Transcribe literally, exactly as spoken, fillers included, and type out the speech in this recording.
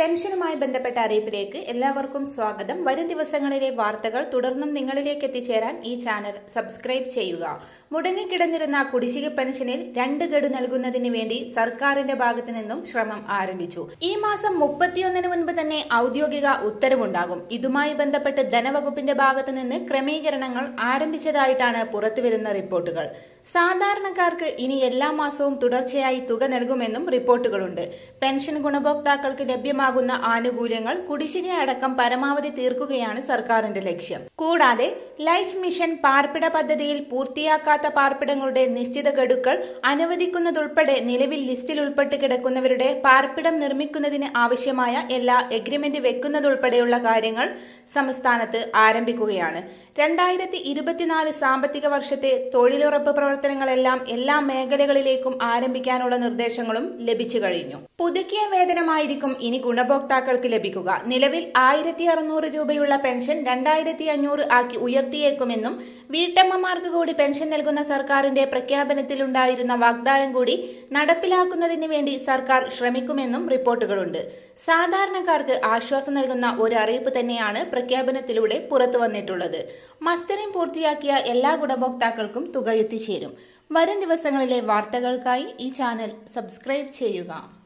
പെൻഷനുമായി ബന്ധപ്പെട്ട അറിയിപ്പിലേക്ക് എല്ലാവർക്കും സ്വാഗതം. വരും ദിവസങ്ങളിലെ വാർത്തകൾ തുടർന്നും നിങ്ങളിലേക്ക് എത്തിച്ചേരാൻ ഈ ചാനൽ സബ്സ്ക്രൈബ് ചെയ്യുക. മുടങ്ങിക്കിടന്നിരുന്ന കുടിശ്ശിക പെൻഷനിൽ രണ്ട് ഗഡു നൽകുന്നതിന് വേണ്ടി സർക്കാരിന്റെ ഭാഗത്തു നിന്നും ശ്രമം ആരംഭിച്ചു. ഈ മാസം മുപ്പത്തിയൊന്നിന് മുൻപ് തന്നെ ഔദ്യോഗിക ഉത്തരവുണ്ടാകും. ഇതുമായി ബന്ധപ്പെട്ട് ധനവകുപ്പിന്റെ ഭാഗത്തു നിന്ന് ക്രമീകരണങ്ങൾ ആരംഭിച്ചതായിട്ടാണ് പുറത്തുവരുന്ന റിപ്പോർട്ടുകൾ. സാധാരണക്കാർക്ക് ഇനി എല്ലാ മാസവും തുടർച്ചയായി തുക നൽകുമെന്നും റിപ്പോർട്ടുകളുണ്ട്. പെൻഷൻ ഗുണഭോക്താക്കൾക്ക് ലഭ്യമാകുന്ന ആനുകൂല്യങ്ങൾ കുടിശ്ശിക അടക്കം പരമാവധി തീർക്കുകയാണ് സർക്കാരിന്റെ ലക്ഷ്യം. കൂടാതെ ലൈഫ് മിഷൻ പാർപ്പിട പദ്ധതിയിൽ പൂർത്തിയാക്കാത്ത പാർപ്പിടങ്ങളുടെ നിശ്ചിത ഗഡുക്കൾ അനുവദിക്കുന്നതുൾപ്പെടെ നിലവിൽ ലിസ്റ്റിൽ ഉൾപ്പെട്ട് കിടക്കുന്നവരുടെ പാർപ്പിടം നിർമ്മിക്കുന്നതിന് ആവശ്യമായ എല്ലാ എഗ്രിമെന്റ് വെക്കുന്നതുൾപ്പെടെയുള്ള കാര്യങ്ങൾ സംസ്ഥാനത്ത് ആരംഭിക്കുകയാണ്. രണ്ടായിരത്തി ഇരുപത്തിനാല് സാമ്പത്തിക വർഷത്തെ തൊഴിലുറപ്പ് പ്രവർത്തനങ്ങളെല്ലാം എല്ലാ മേഖലകളിലേക്കും ആരംഭിക്കാനുള്ള നിർദ്ദേശങ്ങളും ലഭിച്ചു കഴിഞ്ഞു. പുതുക്കിയ വേതനമായിരിക്കും ഇനി ഗുണഭോക്താക്കൾക്ക് ലഭിക്കുക. നിലവിൽ ആയിരത്തി അറുന്നൂറ് രൂപയുള്ള പെൻഷൻ രണ്ടായിരത്തി അഞ്ഞൂറ് ആക്കി ഉയർത്തിയേക്കുമെന്നും വീട്ടമ്മമാർക്ക് കൂടി പെൻഷൻ നൽകുന്ന സർക്കാരിന്റെ പ്രഖ്യാപനത്തിലുണ്ടായിരുന്ന വാഗ്ദാനം കൂടി നടപ്പിലാക്കുന്നതിന് വേണ്ടി സർക്കാർ ശ്രമിക്കുമെന്നും റിപ്പോർട്ടുകളുണ്ട്. സാധാരണക്കാർക്ക് ആശ്വാസം നൽകുന്ന ഒരു അറിയിപ്പ് തന്നെയാണ് പ്രഖ്യാപനത്തിലൂടെ പുറത്തു വന്നിട്ടുള്ളത്. മസ്റ്ററിംഗ് പൂർത്തിയാക്കിയ എല്ലാ ഗുണഭോക്താക്കൾക്കും തുക എത്തിച്ചേരും. വരും ദിവസങ്ങളിലെ വാർത്തകൾക്കായി ഈ ചാനൽ സബ്സ്ക്രൈബ് ചെയ്യുക.